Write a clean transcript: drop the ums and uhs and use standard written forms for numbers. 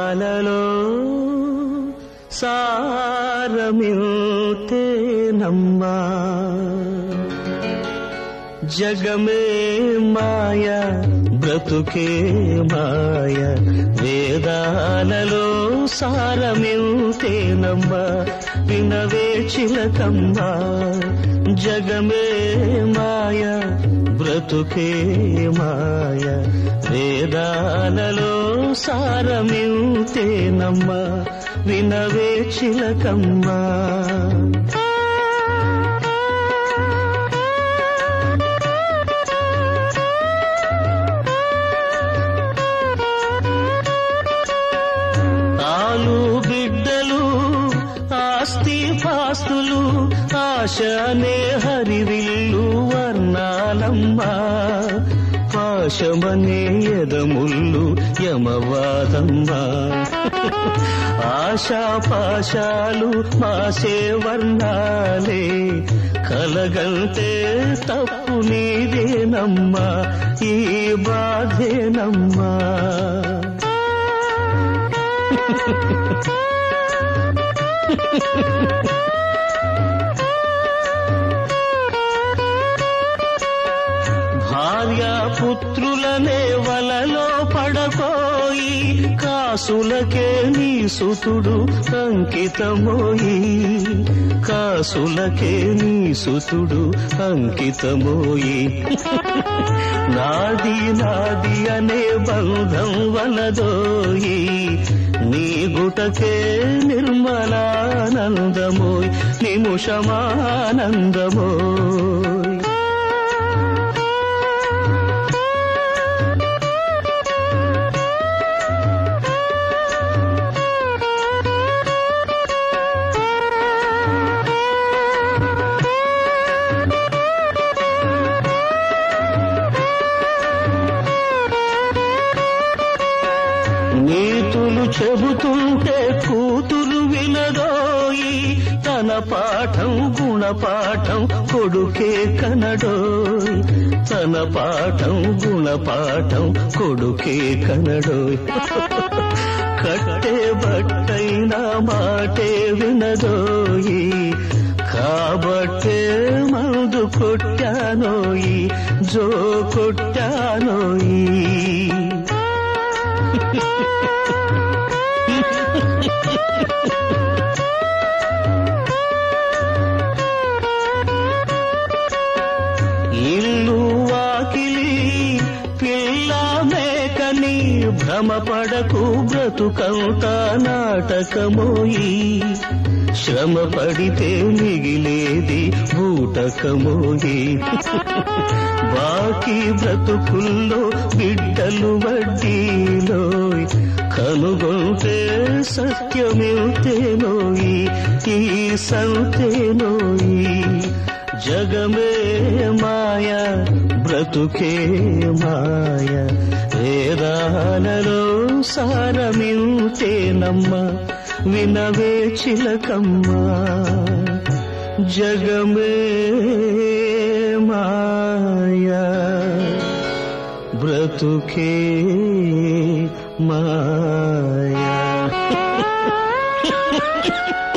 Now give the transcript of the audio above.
వేదాలలో సారమిల్తేనమ్మా జగమే మాయ బ్రతుకే మాయ వేదాలలో సారమిల్తేనమ్మా వినవే చిలకమ్మా జగమే మాయ బ్రతుకే మాయ వేదాలలో సారమిల్తేనమ్మా వినవే చిలకమ్మా బిడ్డలు ఆస్తి పాస్తులు ఆశనే హరివిల్లు వర్ణాలమ్మా పాశమనే ఎదముళ్ళు యమవాదమ్మా ఆశాపాశాలు మాసే వర్ణాలే కలగంటే తప్పు నీదేనమ్మా ఈ బాధేనమ్మా భార్యాపుత్రులనే వలలో పడపోయి కాసులకే నీ సుతుడు అంకితమోయి కాసులకే నీ సుతుడు అంకితమోయి నాది నాది అనే బంధం వలదోయి నీ గుటకే నిర్మలానందమోయ్ నిముషమానందమోయ్ నీతులు చెబుతుంటే కూతురు వినదోయి తన పాఠం గుణపాఠం కొడుకే కనడోయ్ తన పాఠం గుణపాఠం కొడుకే కనడోయ్ కట్టే బట్టైనా మాటే వినదోయి కాబట్టే మందు కొట్టానోయి జో కొట్టానోయి ఇల్లు వాకిలి పిల్ల మేకని భ్రమపడకు బ్రతుకంతా నాటకమోయి శ్రమ పడితే మిగిలేది బూటకమోయి బాకీ బ్రతుకుల్లో బిడ్డలు వడ్డీలో కనుగొంటే సత్యమేతేనోయి ఈ సంతేనోయి జగమే మాయ బ్రతుకే మాయ వేదాలలో సారమిల్తేనమ్మా వినవే చిలకమ్మా జగమే మాయ బ్రతుకే మాయ